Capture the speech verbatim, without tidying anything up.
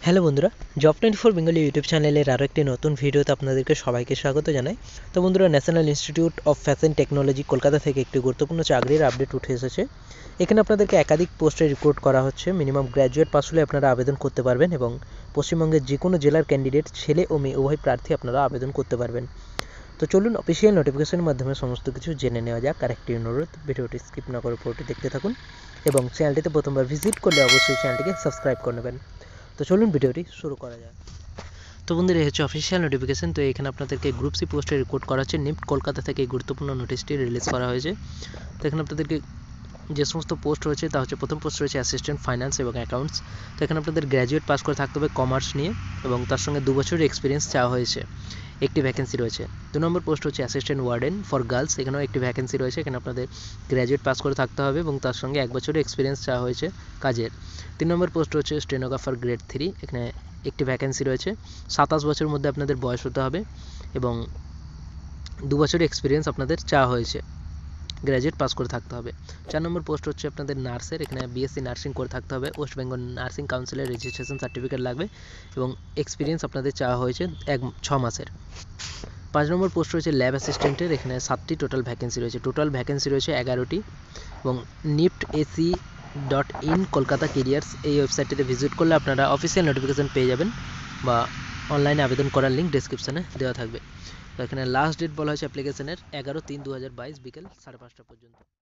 Hello বন্ধুরা, job twenty four Bengali YouTube চ্যানেলের আরও একটি নতুন ভিডিওতে আপনাদেরকে সবাইকে স্বাগত জানাই। তো বন্ধুরা, national institute of fashion technology Kolkata থেকে একটি গুরুত্বপূর্ণ চাকরির আপডেট উঠে এসেছে। এখানে আপনাদেরকে একাধিক পোস্টে রিক্রুট করা হচ্ছে। মিনিমাম গ্র্যাজুয়েট পাস হলে আপনারা আবেদন করতে পারবেন এবং পশ্চিমবঙ্গের যে কোনো জেলার ক্যান্ডিডেট ছেলে ও মেয়ে উভয় প্রার্থী আপনারা আবেদন করতে পারবেন। তো চলুন অফিসিয়াল নোটিফিকেশনের মাধ্যমে সমস্ত কিছু জেনে নেওয়া যাক। আর একটি অনুরোধ, ভিডিওটি স্কিপ না করে পুরোটি দেখতে থাকুন এবং চ্যানেলটিতে প্রথমবার ভিজিট করলে অবশ্যই চ্যানেলটিকে সাবস্ক্রাইব করে নেবেন। তো চলুন ভিডিওটি শুরু করা যাক। তো বন্ধুরা, এই হচ্ছে অফিসিয়াল নোটিফিকেশন। তো এখানে আপনাদেরকে গ্রুপ সি পোস্টে রিক্রুট করা হচ্ছে। নিফট কলকাতা থেকে এই গুরুত্বপূর্ণ নোটিশটি রিলিজ করা হয়েছে। তো এখানে আপনাদেরকে যে সমস্ত পোস্ট রয়েছে তা হচ্ছে, প্রথম পোস্ট রয়েছে অ্যাসিস্ট্যান্ট ফাইন্যান্স এবং অ্যাকাউন্টস। তো এখানে আপনাদের গ্র্যাজুয়েট পাস করে থাকতে হবে কমার্স নিয়ে এবং তার সঙ্গে দু বছরের এক্সপিরিয়েন্স চাওয়া হয়েছে। একটি ভ্যাকেন্সি রয়েছে। দু নম্বর পোস্ট হচ্ছে অ্যাসিস্ট্যান্ট ওয়ার্ডেন ফর গার্লস। এখানেও একটি ভ্যাকেন্সি রয়েছে। এখানে আপনাদের গ্র্যাজুয়েট পাস করে থাকতে হবে এবং তার সঙ্গে এক বছরের এক্সপিরিয়েন্স চাওয়া হয়েছে কাজের। তিন নম্বর পোস্ট হচ্ছে স্টেনোগ্রাফার গ্রেড থ্রি। এখানে একটি ভ্যাকেন্সি রয়েছে। সাতাশ বছরের মধ্যে আপনাদের বয়স হতে হবে এবং দু বছরের এক্সপিরিয়েন্স আপনাদের চাওয়া হয়েছে, গ্র্যাজুয়েট পাস করে থাকতে হবে। চার নম্বর পোস্ট হচ্ছে আপনাদের নার্সের। এখানে বিএসসি নার্সিং করে থাকতে হবে। ওয়েস্ট বেঙ্গল নার্সিং কাউন্সিলের রেজিস্ট্রেশন সার্টিফিকেট লাগবে এবং এক্সপিরিয়েন্স আপনাদের চাওয়া হয়েছে এক ছ মাসের। পাঁচ নম্বর পোস্ট রয়েছে ল্যাব অ্যাসিস্ট্যান্টের। এখানে সাতটি টোটাল ভ্যাকেন্সি রয়েছে। টোটাল ভ্যাকেন্সি রয়েছে এগারোটি এবং NIFT AC dot in Kolkata careers এই ওয়েবসাইটটিতে ভিজিট করলে আপনারা অফিসিয়াল নোটিফিকেশান পেয়ে যাবেন বা অনলাইনে আবেদন করার লিঙ্ক ডেসক্রিপশানে দেওয়া থাকবে। তো এখানে লাস্ট ডেট বলা হয়েছে অ্যাপ্লিকেশনের এগারো তিন দু হাজার বাইশ বিকেল সাড়ে পাঁচটা পর্যন্ত।